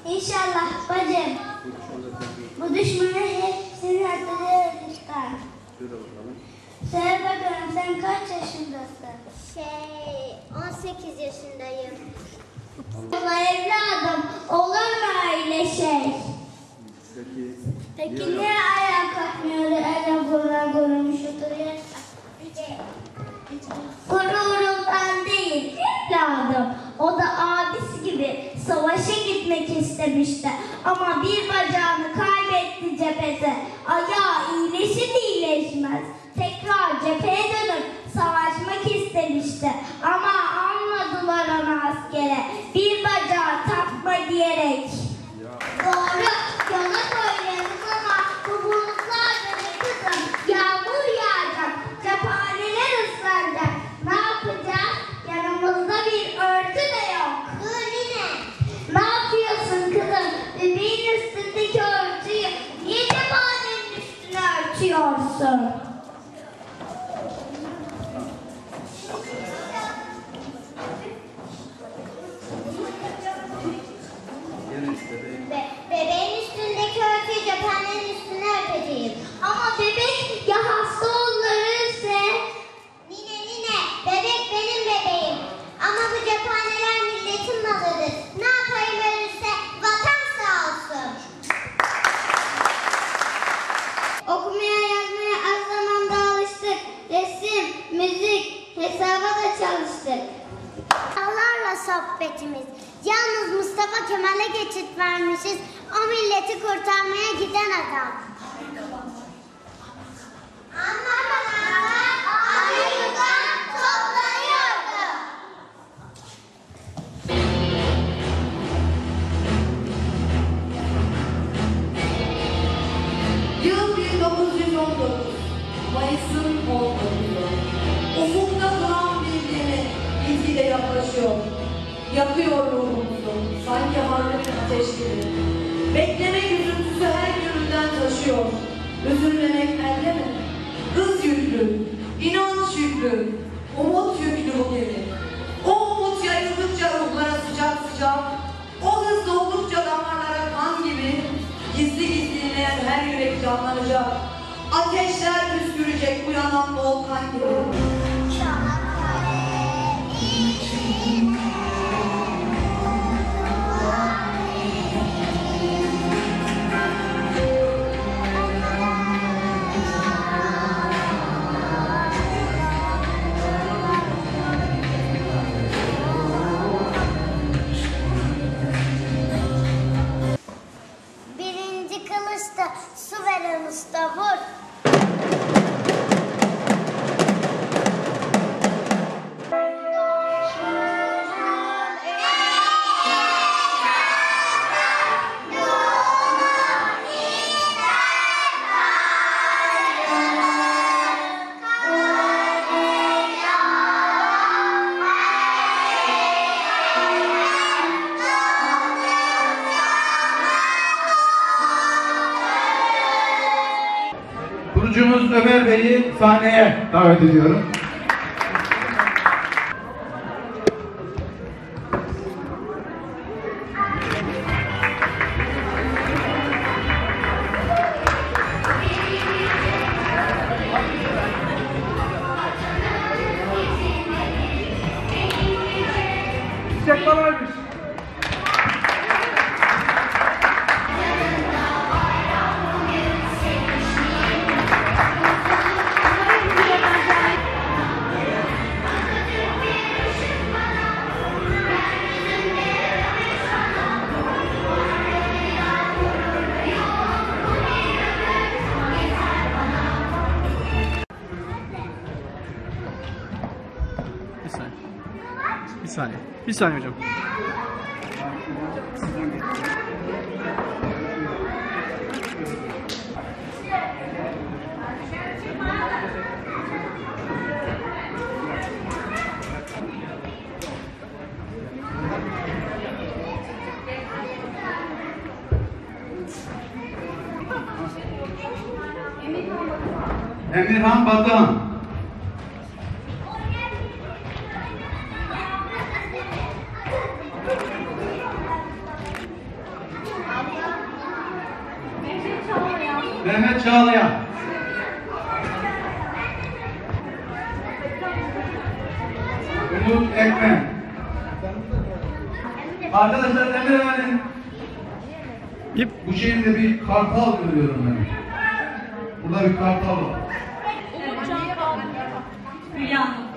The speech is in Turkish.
İnşallah bacım. Bu düşmanı hepsini hatırlıyor lütfen. Söyle bakalım sen kaç yaşındasın? 18 yaşındayım. Allah evladım, olur mu öyle şey? Peki niye ayağa kalkmıyor, öyle gururmuş oturuyor? Gururundan değil evladım. O da abisi gibi savaşa gitmek istemişti. Ama bir bacağını kaybetti cephede. Ayağı iyileşir iyileşmez tekrar cepheye dönüp savaşmak istemişti. Ama almadılar onu askere. Bir bacağı takma diyerek. Doğru, yola koyuyoruz ama bu bulutlar da kızım. Yağmur yağacak, cephaneler ıslanacak. Ne yapacağız? Yanımızda bir örtü de yok. Dur yine. Ne yapıyorsun kızım? Bebeğin üstündeki örtüyü niye cephanenin üstüne örtüyorsun? Bebeğin üstündeki örtüyü cephanenin üstüne örteceğim. Ama bebek ya hasta olursa? Nine, bebek benim bebeğim. Ama bu cephaneler milletin malıdır. Ne yapayım ölürse vatan sağ olsun. Okumaya yazmaya az zamanda alıştık. Resim, müzik, hesaba da çalıştık. Allah'la sohbetimiz. Yalnız Mustafa Kemal'e geçit vermişiz. O milleti kurtarmaya giden adam. Anlamadan Amerika'dan toplanıyordu. Yıl 1919, Mayıs'ın 19'u. Ufukta duran bir gemi gitgide yaklaşıyor. Yakıyor ruhumuzu, sanki harbi ateş gibi. Beklemek üzüntüsü her yönünden taşıyor. Üzülmemek elde mi? Hız yüklü, inanç yüklü, umut yüklü bu gemi. O umut yayıldıkça ruhlara sıcak sıcak, o hız doldukça damarlara kan gibi, gizli gizli inleyen her yürek canlanacak. Ateşler püskürecek uyanan volkan gibi. Birinci kılıçta su veren usta vur. Kurucumuz Ömer Bey'i sahneye davet ediyorum. Çiçek balaymış. Bir saniye hocam. Emirhan Batuhan. Mehmet Çağlayan. Umut Ekmen. Arkadaşlar Demirören'in İp. bu şeyinde bir kartal görüyorum ben. Burada bir kartal var. Hülya Hanım.